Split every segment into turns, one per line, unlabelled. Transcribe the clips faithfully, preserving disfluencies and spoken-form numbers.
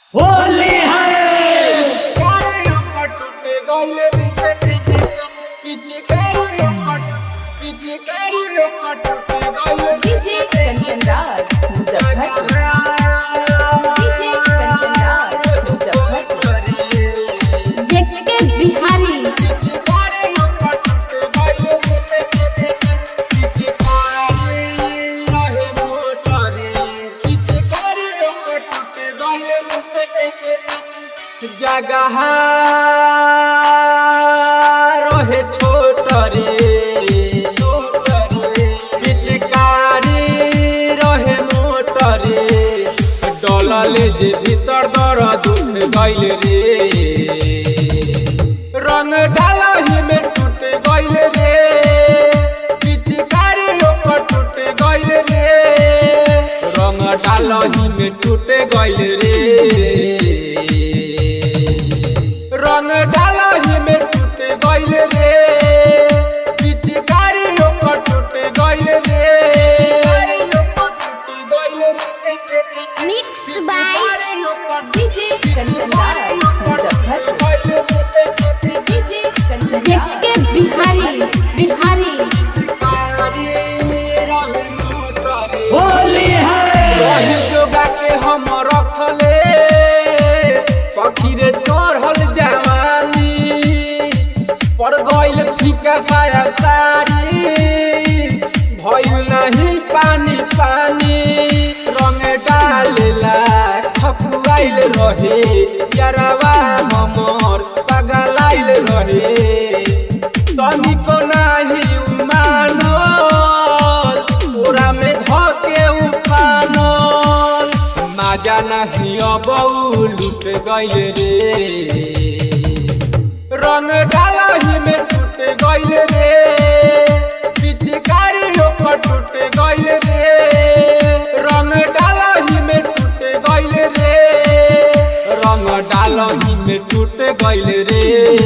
होली है
DJ Kanchan Raj Muzaffarpur. DJ Kanchan Raj Muzaffarpur.
JK Bihari
जगह रहे छोट रे पिचकारी रहे मोट रे डलले जे भीतर दर्द उठ गइल रे रंग डालही में टूट गइल रे पिचकारी ओकर टूट गइल रे रंग डालही में टूट गइल रे रंग डालही में टूट गइल रे पिचकारी ओकर टूट गइल रे
mix by
DJ Kanchan Raj Muzaffarpur. DJ Kanchan
JK
Raj
Bihari Bihari
Holi है जोगा के हम रखले पखी रे चढ़ल जवानी पड़ गइल फीका पाया सारी भइल नहीं पानी पानी रंग डालेला ठकुआइल रहे यारवा हमर पगलाइल रहे तनिको नाही उमानल ओरा में धके उफानल माजा नहीं अब लूट गइल रे रंग डालही में टूट गइल रे पिचकारी ओकर टूट गइल रे रंग डालही में टूट गइल रे रंग डालही में टूट गइल रे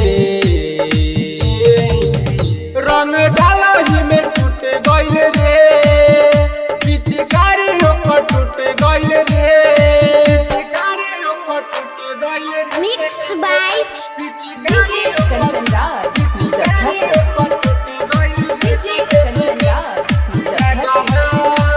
रंग डालही में टूट गइल रे पिचकारी ओकर टूट गइल रे पिचकारी ओकर टूट गइल रे
mix by
DJ Kanchan Raj Muzaffarpur. DJ Kanchan Raj Muzaffarpur.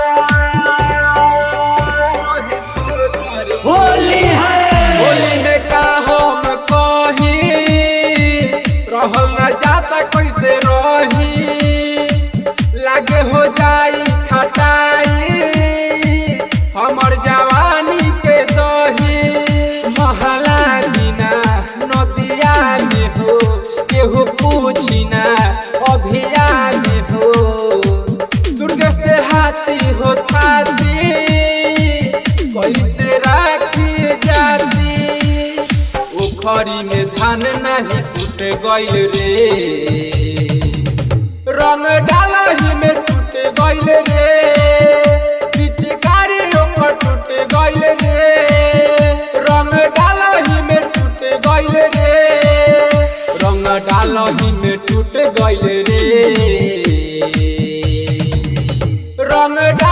Holi है होली में का हम कही रहल न जाता कैसे रही लागे हो जाई खटाई हमर जवानी के दही महला बिना नदिया में हो केहू पूछी ना अभिया में हो दुर्गे से हाथी हो थाती कैसे राखी जाती उखरी में धान नहीं टूट गइल रे रंग डालही में टूट गइल रे पिचकारी ओकर टूट गइल रे रंग डालही में टूट गइल रे रंग डालही में टूट गइल रे रंग